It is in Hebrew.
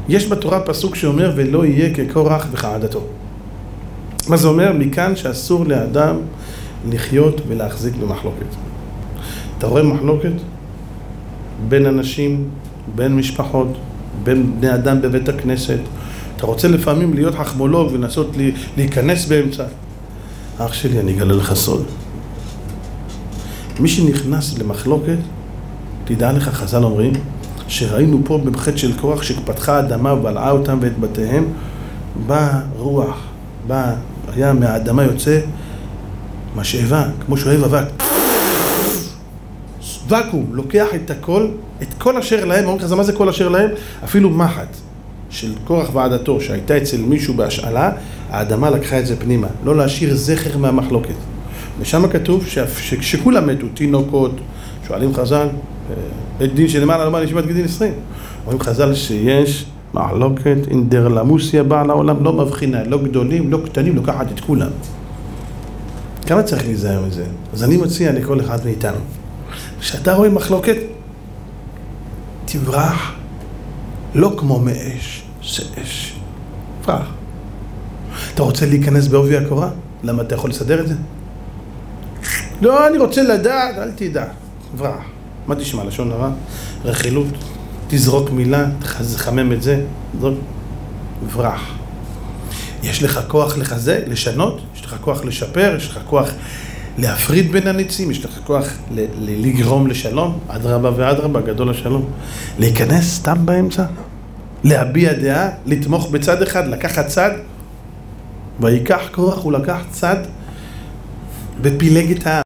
יש בתורה פסוק שאומר ולא יהיה כקורח וכעדתו. מה זה אומר? מכאן שאסור לאדם לחיות ולהחזיק במחלוקת. אתה רואה מחלוקת? בין אנשים, בין משפחות, בין בני אדם בבית הכנסת. אתה רוצה לפעמים להיות חכמולוג ולנסות להיכנס באמצע. אח שלי, אני אגלה לך סוד. מי שנכנס למחלוקת, תדע לך, חז"ל אומרים, שראינו פה בחטא של קורח שפתחה האדמה ובלעה אותם ואת בתיהם, בא רוח, היה מהאדמה יוצא משאבה, כמו שואב אבק. וקום, לוקח את כל אשר להם, אומרים לך, מה זה כל אשר להם? אפילו מחט של קורח ועדתו שהייתה אצל מישהו בהשאלה, האדמה לקחה את זה פנימה, לא להשאיר זכר מהמחלוקת. ושם כתוב שכולם מתו, תינוקות, שואלים חז"ל, בית דין שלמעלה לומר ישיבת גדין 20. אומרים חז"ל שיש מחלוקת אינדרלמוסיה בעל העולם, לא מבחינה, לא גדולים, לא קטנים, לוקחת את כולם. כמה צריך להיזהר מזה? אז אני מציע לכל אחד מאיתנו, כשאתה רואה מחלוקת, תברח, לא כמו מאש, זה אש. תברח. אתה רוצה להיכנס בעובי הקורה? למה אתה יכול לסדר את זה? לא, אני רוצה לדעת, אל תדע. תברח. מה תשמע? לשון הרע? רכילות. תזרוק מילה, תחמם את זה. תברח. יש לך כוח לחזק, לשנות? יש לך כוח לשפר? יש לך כוח להפריד בין הניצים? יש לך כוח לגרום לשלום? אדרבה ואדרבה, גדול השלום. להיכנס סתם באמצע? להביע דעה? לתמוך בצד אחד? לקחת צד? ויקח קורח, הוא לקח צד בפילג את העם.